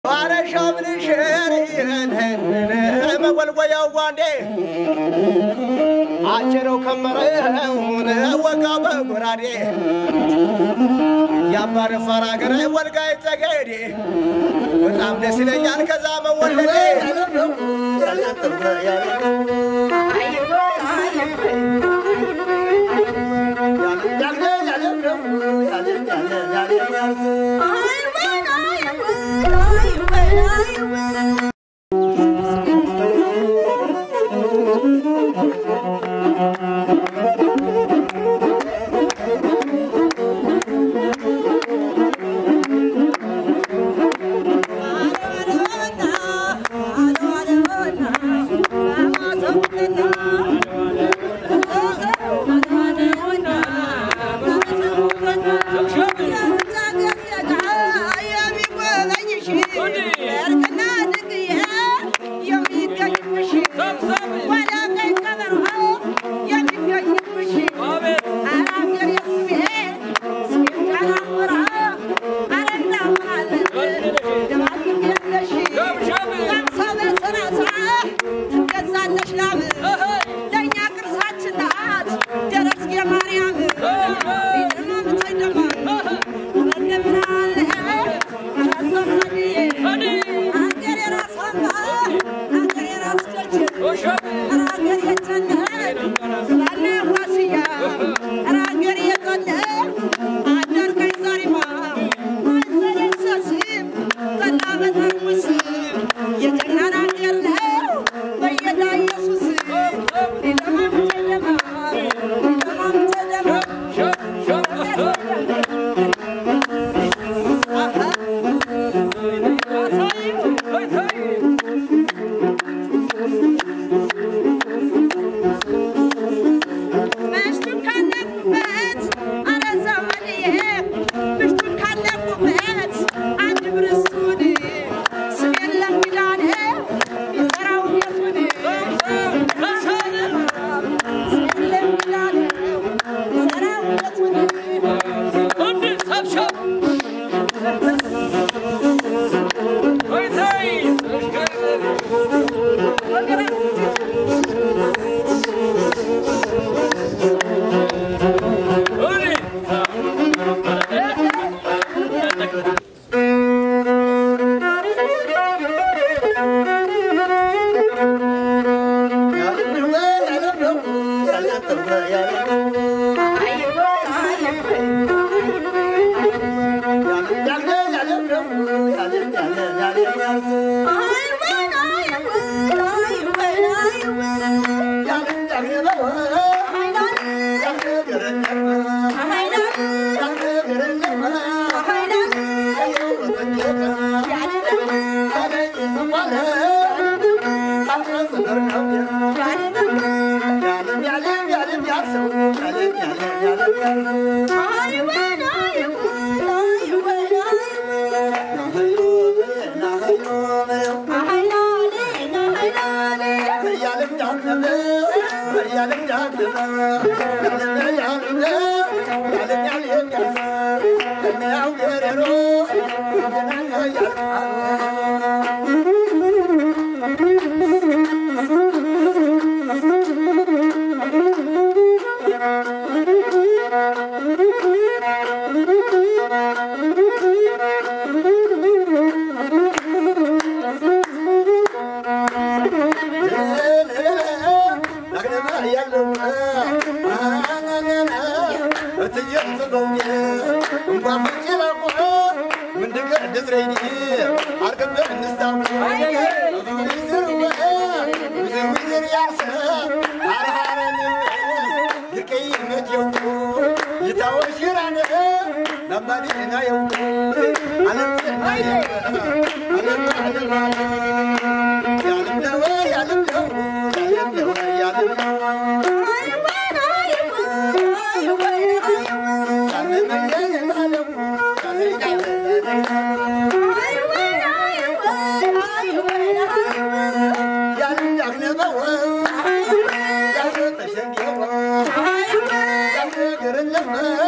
أنا شامل شيرين ما والويا واني عشرو كمره وقاب برادي يا بار فراغره والقاي تغيري بتام دس ይለኛል ከዛ መወለዴ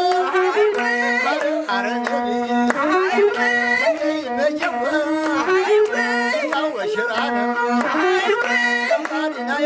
I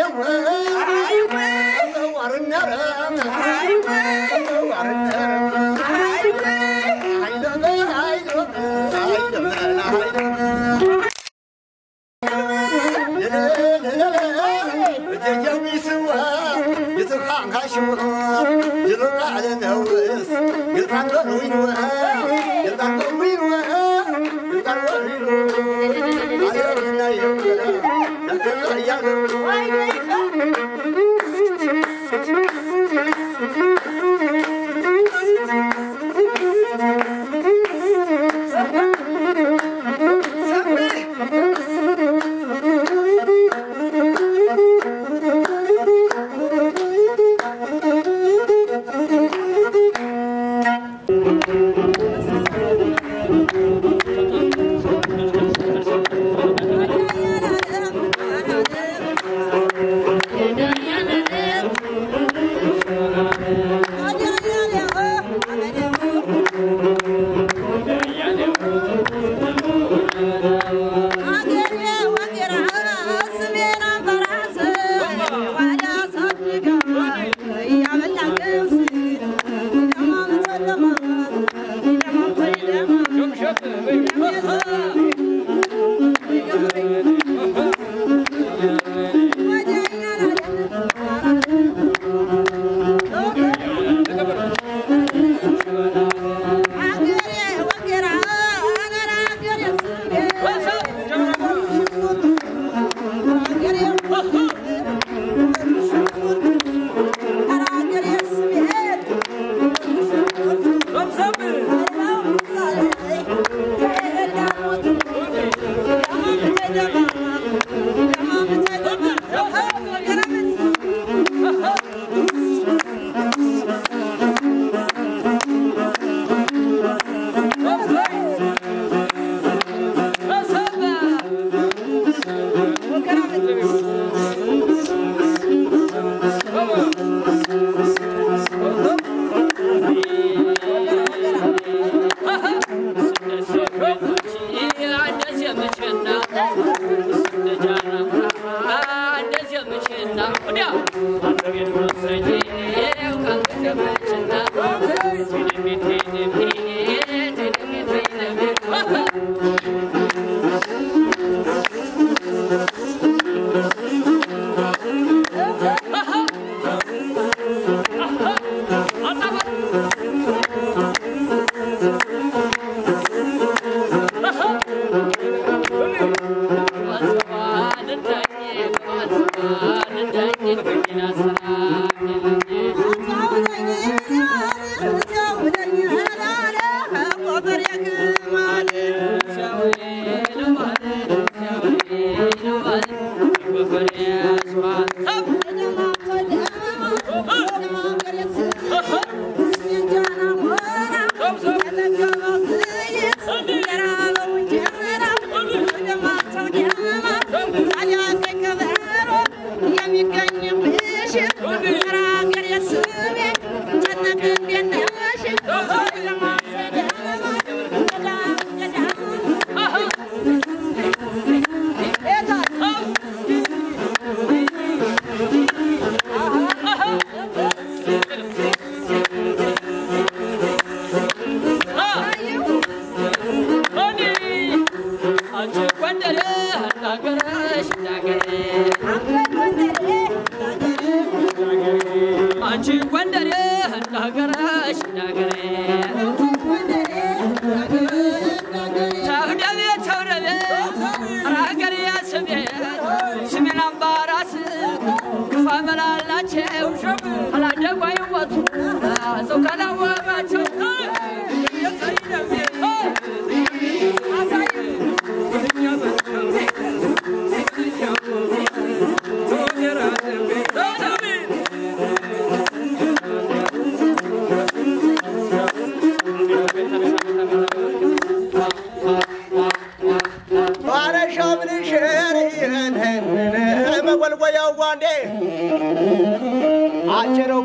አጭረው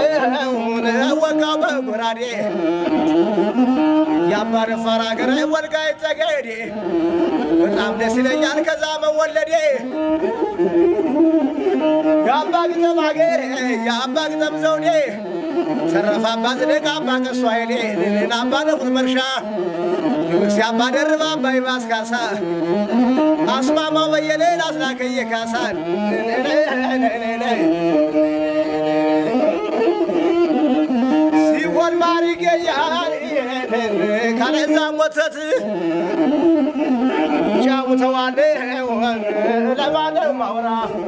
ከመረውን ወጋበ ጉራዴ ያባረ ፈራገረ ወልጋይ ተገዴ በጣም ደስ ይለኛል ከዛ መወለዴ ያባግተም አገር ያባግተም ዘውዴ ሰረፋ ባዝለቃ ባቀሷ አይኔ ለናባ ነው መርሻ ንጉስ ያባ ደርባ ባይባስ ካሳ አስማማው በየኔ ላስላከየ ካሳን ሲወል ማሪጌ ያል ካለዛ ሞተት ጫውተዋል ለማደር ማውራ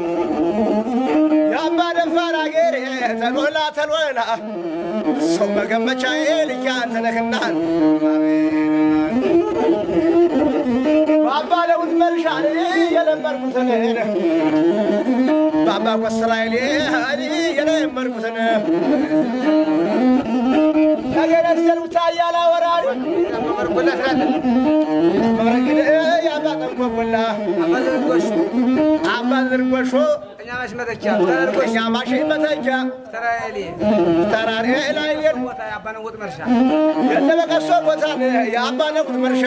ያባ ደፋር አገር ተሎላ ተሎላ ሰው መገመቻዬ ልጅ አንተ ነህና ባባ ለውት መርሻል የለመርኩትን ባባ ወስራይሌ የለመርኩትን ነገረስ ጀልብታ ያላወራሪ መርኩለታል መረግደ ያባጠንኮላ አባዝርጎሾ እኛ ማሽ መተቻ ተረርጎኛ ማሽ መተቻ ተራሬ ላይ ቦታ ያባነ ወጥ መርሻ የለበቀሶ ቦታ ያባነ ወጥ መርሻ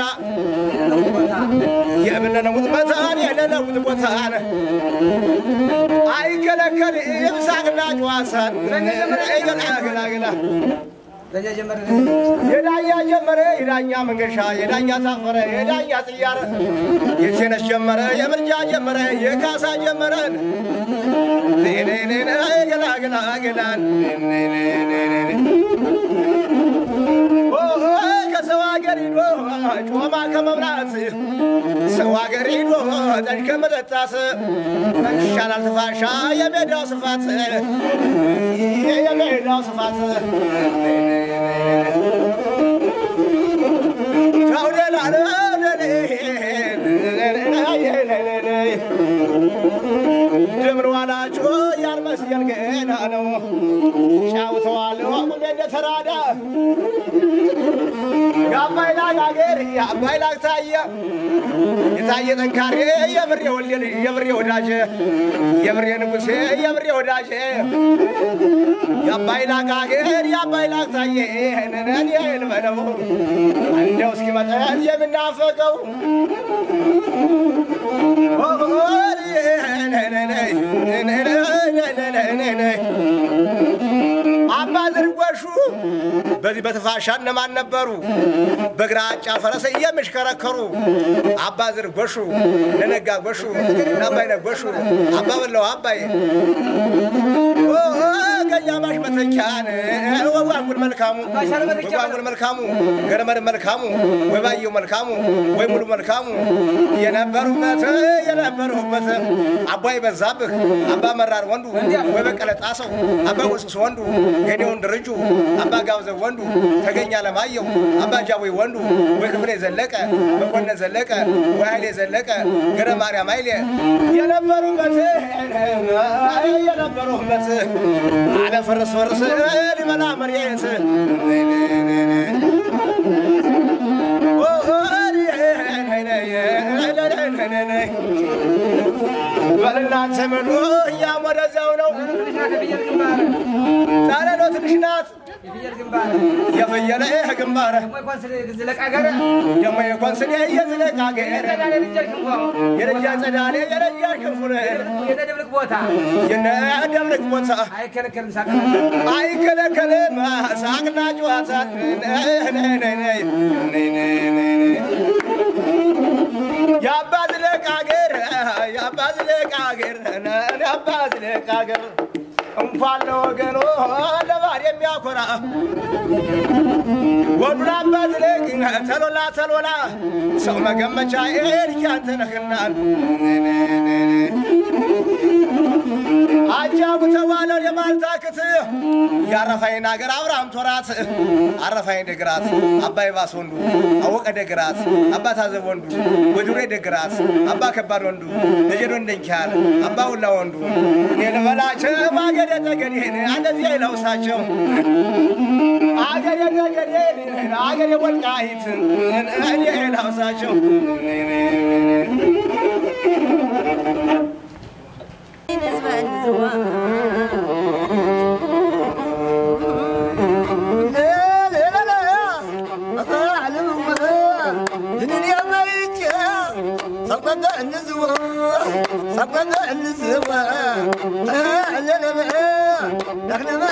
የምነነ ወጥ መታን የለለውጥ ቦታ አይከለከል ይብሳቅና ጨዋሳን ገላገላ የዳኛ ጀመረ የዳኛ መንገሻ የዳኛ ታፈረ የዳኛ ጥያረ የቴነስ ጀመረ የምርጃ ጀመረ የካሳ ጀመረ ገላገላገላን ከሰው አገር ሂዶ ጮማ ከመብላት ሰው አገር ሂዶ ጠጅ ከመጠጣት ይሻላል ትፋሻ የሜዳው ስፋት የሜዳው ስፋት ደምሮ ዋላችሁ ያልመስየል ገና ነው ጫውተዋለሁ አቁሜ እንደተራዳ የአባይላግ አገር የአባይላግ ታየ የታየ ጠንካሬ የብሬ ወልዴ የብሬ ወዳጄ የብሬ ንጉሴ የብሬ ወዳጄ የአባይላግ አገር የአባይላግ ታየ ነነን የልበለው እንደው እስኪመጣን የምናፈቀው አባ ዝርጎሹ በዚህ በትፋሻ እነማን ነበሩ በግራጫ ፈረስ የሚሽከረከሩ አባ ዝርጎሹ ለነጋ ጎሹ ናባይ ነጎሹ አባ በለው አባይ ገኛማሽ መተቻን ወዋንጉል መልካሙ ወዋንጉል መልካሙ ገረመር መልካሙ ወባየው መልካሙ ወይ ሙሉ መልካሙ የነበሩበት አባይ በዛብህ አባ መራር ወንዱ ወይ በቀለ ጣሰው አባ ወስስ ወንዱ ገዴውን ድርጁ አባ ጋብዘው ወንዱ ተገኛ ለማየው አባ ጃዊ ወንዱ ወይ ክፍሌ ዘለቀ መኮንነ ዘለቀ ወይ ኃይሌ ዘለቀ ገረ ማርያም ኃይሌ የነበሩበት አለ ፈረስ ሊመላ መሬት በልናንተ ምኑ እኛም ወደዚያው ነው ዛሬ ነው ትንሽ ናት የፍየለ ግንባር ደሞ የኮንስሌ የዝለቅ አገር የረጃ ጸዳሌ የረጃ ክንፉር የደብልቅ ቦታ አይከለከልም ሳቅና ጨዋታ ያባዝለቅ አገር እንኳን ለወገኖ ለባህር የሚያኮራ ወዱላ አባዝለቅ ተሎላ ሰው መገመቻ ኤርኪ አንተ ነህና አጃቡ ተባለው የማልታክት ያረፋይን አገር አብርሃም ቶራት አረፋይን ደግራት አባይ ባስ ወንዱ አወቀ ደግራት አባ ታዘብ ወንዱ ወዱሬ ደግራት አባ ከባድ ወንዱ ለጀዶ እንደንቻል አባ ሁላ ወንዱ የለበላቸው ማገደ ተገደን እንደዚህ አይለውሳቸው አገደ ተገደን አገደ ወልቃይት እንደዚህ አይለውሳቸው النزوة صبغة النزوة لا لا لا نحن ما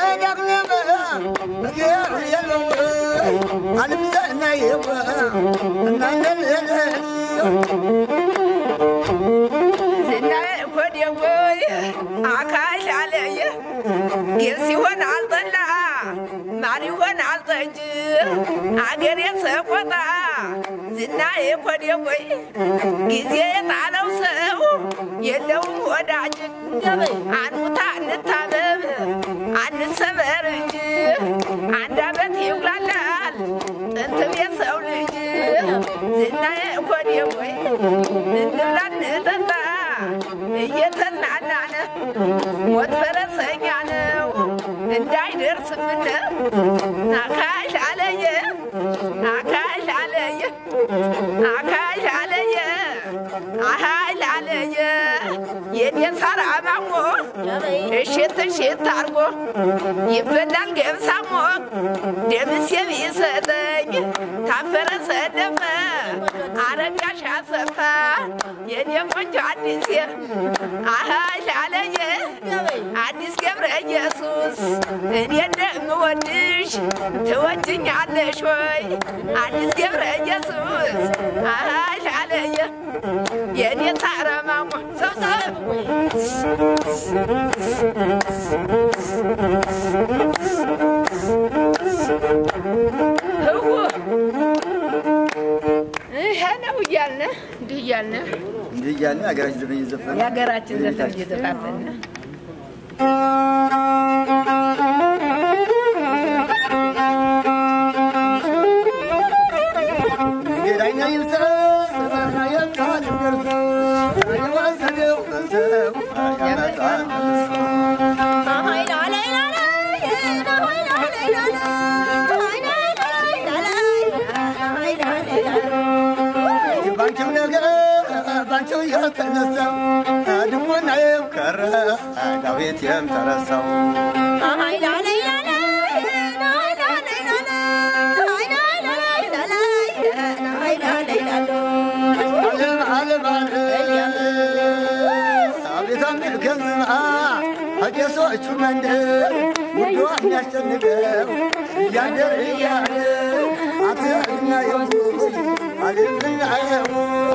يلا أنا مسأنا يبا زنا كود يوي عكاش علي قيسي هون عالطلع معني هون عالطنج عقر يسقطا زنا كود يوي قيسي يطعنا وسو يلو وداج عن متاع نتابب عن السبرج عن دابت يولالال انت بيسو لج زنا كود يوي نبلان نتطا እየተናናነ ሞት ፈረሰኛ ነው እንዳይደርስብን አካሽ አለየ አካሽ አለየ አካሽ አለየ አሃሽ አለየ የደሳራ አማሞ እሽት አርጎ ይበላል ገብሳሞ ደምስ የሚሰጠኝ ታፈረ ሰደፈ አረጋሽ አሰፋ የኔ ቆንጆ አዲስ አሃሽ አለየ አዲስ ገብረ ኢየሱስ እኔ እንደምወድሽ ትወጂኛለሽ ወይ አዲስ ገብረ ኢየሱስ አሃሽ አለየ የኔ ታረማሙ ሰብሰብ هنا ويالنا ديالنا ديالنا أجرش زبين زفنا يا جرات زفنا زفافنا يدعينا ينسى سبحنا يبقى نبرزا يا واسد وقسا يا متعب ባንቺው የተነሳው አድሞና የቀረ ዳዊት የምተረሳው አቤታም ከዝማ አዲሶቹ መንደር ውዶ የሚያስጨንቀው እያደር እያለ አትና የሙይ አልፍና አየሙ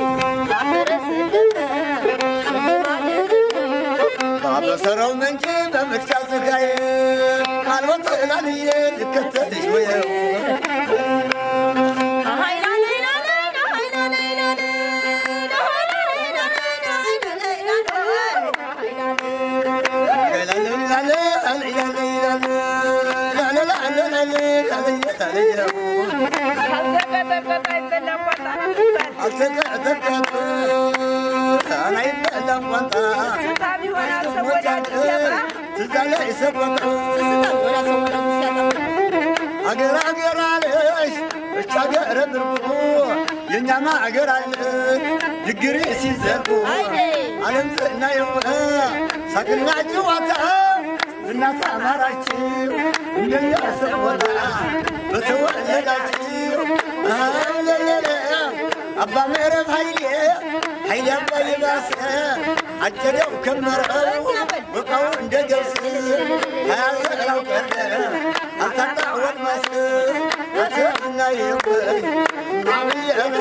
በሰራው መንጭ በመክቻ ስጋዬ አልወጥ ላልዬ ልከተልሽ ወየው አገር አገር አለሽ እቻገር ብርቁ የኛማ አገር አለ ድግሪ ሲዘርቁ ዓለም ጽናየው ሳቅና ጨዋታ እናት አማራችሁ እንደኛ ሰወላ በተወለዳችሁ አባ ምዕረብ ኃይሌ አባይ ባሰ አጨደው ከመረው ወቃው እንደ ገብስ አያሰራው ቀረ አልታጣወት ማስ አተና ይወይ ማብየና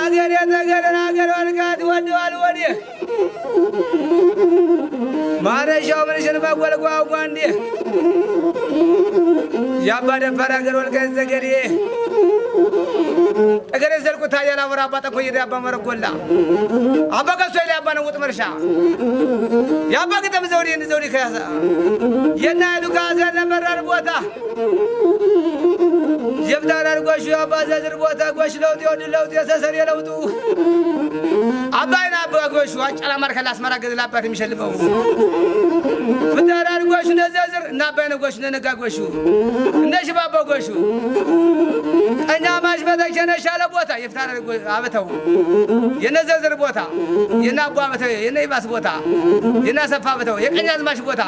አገር የተገረን አገር ወልቃት ወደዋል ወዲህ ማረሻው ምንሽን በጎልጓጓ እንዴ ያባ ደፈር አገር ወልቃት ዘገዴ እገሬ ዘልቁታ ያላወራ አባ ጠቆ ይዳባ መረጎላ አባ ከሶ ይላ አባ ነው ወጥመርሻ ያባ ከተም ዘውዲ ከያሳ የና ሉካስ ለመራር ቦታ የብዳራር ጎሽ አባ ዘዝር ቦታ ጎሽ ለውጥ ይወድለውጥ የሰሰር የለውጡ አባይና አባ ጎሽ አጫላ ማርከላ አስመራ ገዝላባት የሚሸልመው ብዳራር ጎሽ ነዘዝር እና አባይና ጎሽ ነነጋ ጎሽ እንደሽ ባባ ጎሽ ቀኛ ማሽ በተሸነሻለ ቦታ የፍታር አበተው የነዘዝር ቦታ የናባ አበተው የነይባስ ቦታ የናሰፋ አበተው የቀኛዝማሽ ቦታ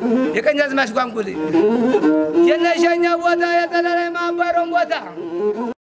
የቀኛዝማሽ ጓንጉል የነሸኛ ቦታ የጠለላይ ማባሮን ቦታ